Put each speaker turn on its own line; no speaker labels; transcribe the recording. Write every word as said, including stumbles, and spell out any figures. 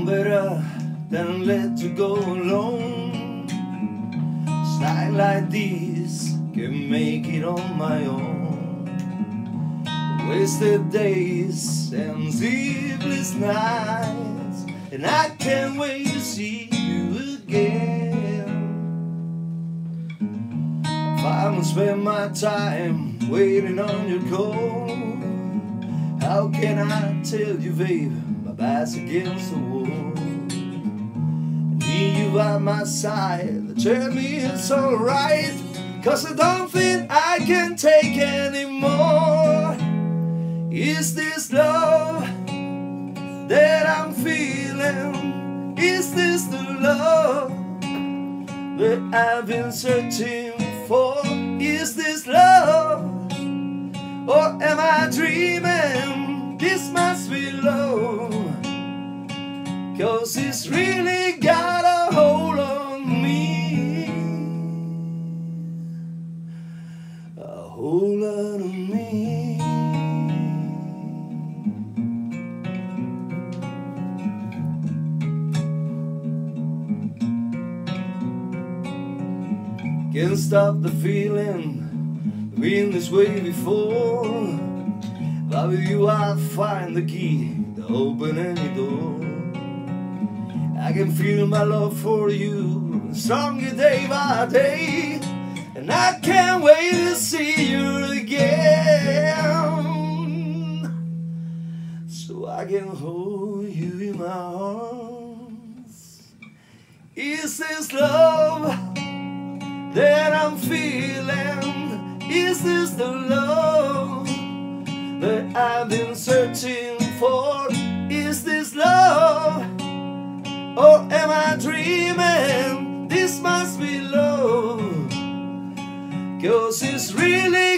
known better than let you go alone. Night like this can make it on my own. Wasted days and sleepless nights, and I can't wait to see you again. If I must spend my time waiting on your call, how can I tell you, babe, my back's against the wall? Need you at my side, tell me it's alright, 'cause I don't think I can take anymore. Is this love that I'm feeling? Is this the love that I've been searching for? Is this love, or am I dreaming? This must be love, 'cause it's really got a hold on me, a hold on me. Can't stop the feeling, been this way before. But with you I find the key to open any door. I can feel my love for you stronger day by day, and I can't wait to see you again, so I can hold you in my arms. Is this love that I'm feeling? Is this the love that I've been searching for? Is this love, or am I dreaming? This must be love, 'cause it's really